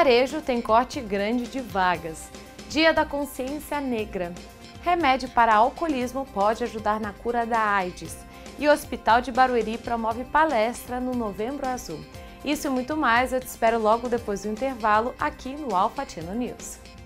Varejo tem corte grande de vagas. Dia da Consciência Negra. Remédio para alcoolismo pode ajudar na cura da AIDS. E o Hospital de Barueri promove palestra no Novembro Azul. Isso e muito mais eu te espero logo depois do intervalo aqui no Alphatino News.